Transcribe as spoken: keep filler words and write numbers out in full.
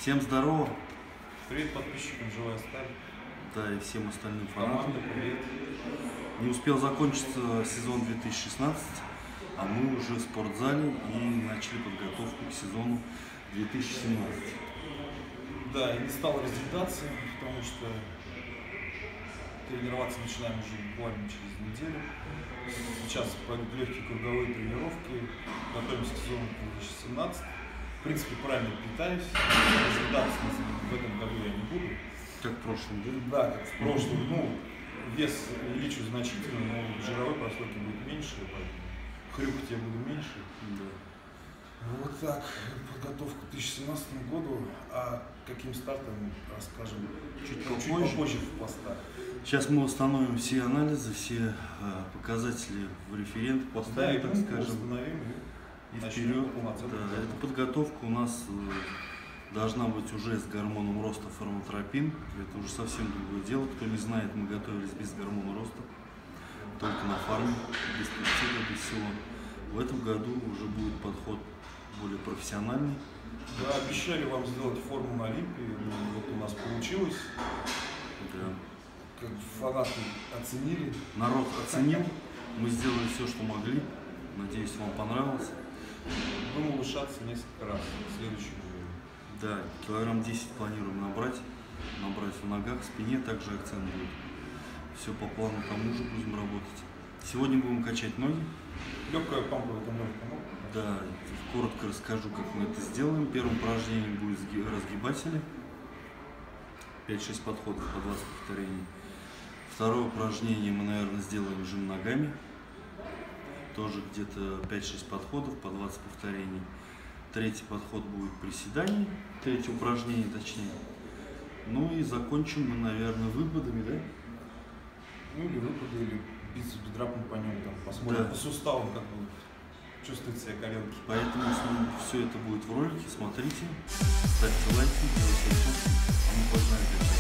Всем здорово. Привет подписчикам «Живая сталь». Да, и всем остальным фанатам. Команда, привет. Не успел закончиться сезон две тысячи шестнадцать, а мы уже в спортзале и начали подготовку к сезону две тысячи семнадцать. Да, и не стал разъедаться, потому что тренироваться начинаем уже буквально через неделю. Сейчас пойдут легкие круговые тренировки, готовимся к сезону две тысячи семнадцать. В принципе, правильно питаюсь, разъедаться в этом году я не буду. Как в прошлом, да? Да, как в прошлом. Ну, вес увеличу значительно, но жировой прослойки будет меньше, поэтому хрюкать я буду меньше. Да. Вот так, подготовка к две тысячи семнадцатому году, а каким стартом расскажем Чуть чуть попозже. попозже в постах. Сейчас мы установим все анализы, все э, показатели в референт, Да, поставим, и так мы скажем, установим и начнем вперед. полноценно. Да, эта подготовка у нас э, должна быть уже с гормоном роста формотропин. Это уже совсем другое дело. Кто не знает, мы готовились без гормона роста, только на фарме, без пептида, без всего. В этом году уже будет подход более профессиональный. Да, обещали вам сделать форму на Олимпии, ну, вот у нас получилось. Да. Как фанаты оценили. Народ оценил, мы сделали все, что могли. Надеюсь, вам понравилось. Будем улучшаться несколько раз в следующем году. Да, килограмм десять планируем набрать, набрать в ногах, в спине, также акцент будет. Все по плану тому же будем работать. Сегодня будем качать ноги. Легкая пампа в этом легком. Да, коротко расскажу, как мы это сделаем. Первым упражнением будет разгибатели. пять-шесть подходов по двадцать повторений. Второе упражнение мы, наверное, сделаем жим ногами. Тоже где-то пять-шесть подходов по двадцать повторений. Третий подход будет приседание. Третье упражнение, точнее. Ну и закончим мы, наверное, выпадами, да? Ну или выпады, или бицепс бедра по нему, там, посмотрим Да. по суставам, как бы чувствует себя коленки. Поэтому все это будет в ролике. Смотрите, ставьте лайки, делайте отзывы. А мы погнали.